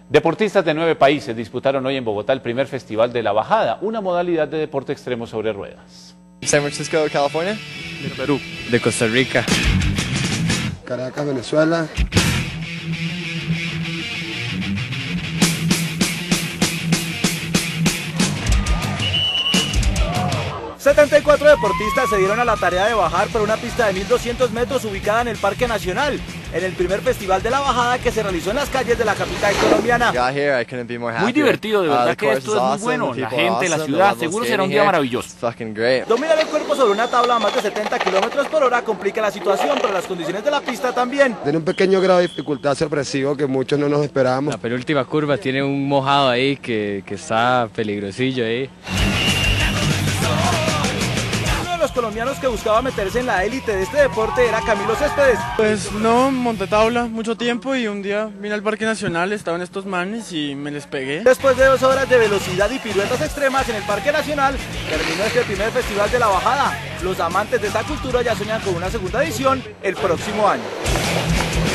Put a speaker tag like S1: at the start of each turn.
S1: Deportistas de 9 países disputaron hoy en Bogotá el primer Festival de la Bajada, una modalidad de deporte extremo sobre ruedas.
S2: San Francisco, California.
S3: De Perú. De Costa Rica.
S4: Caracas, Venezuela.
S5: ...74 deportistas se dieron a la tarea de bajar por una pista de 1200 metros ubicada en el Parque Nacional, en el primer Festival de la Bajada que se realizó en las calles de la capital colombiana.
S3: Muy divertido, de verdad que esto es muy bueno. La gente, la ciudad, seguro será un día maravilloso.
S5: Dominar el cuerpo sobre una tabla a más de 70 kilómetros por hora complica la situación, pero las condiciones de la pista también.
S4: Tiene un pequeño grado de dificultad sorpresivo que muchos no nos esperábamos.
S3: La penúltima curva tiene un mojado ahí que está peligrosillo ahí.
S5: Los colombianos que buscaba meterse en la élite de este deporte era Camilo Céspedes.
S6: Pues no, monté tabla mucho tiempo y un día vine al Parque Nacional, estaban estos manes y me les pegué.
S5: Después de 2 horas de velocidad y piruetas extremas en el Parque Nacional, terminó este primer Festival de la Bajada. Los amantes de esta cultura ya sueñan con una segunda edición el próximo año.